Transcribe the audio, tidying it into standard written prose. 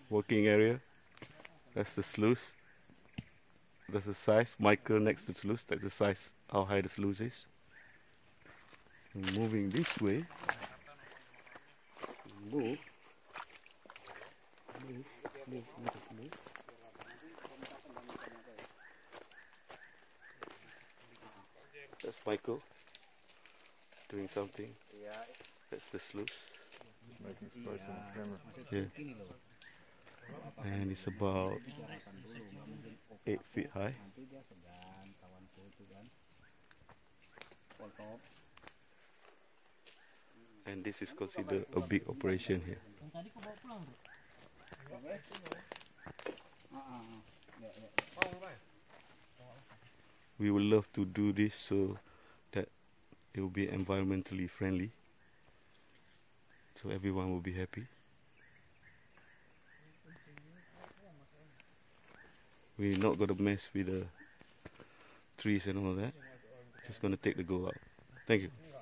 working area. That's the sluice. That's the size. Michael next to the sluice. That's the size, how high the sluice is. And moving this way. Move. That's Michael doing something. That's the sluice. Yeah. And it's about 8 feet high. And this is considered a big operation here. We would love to do this so that it will be environmentally friendly, so everyone will be happy. We're not going to mess with the trees and all that. Just going to take the gold out. Thank you.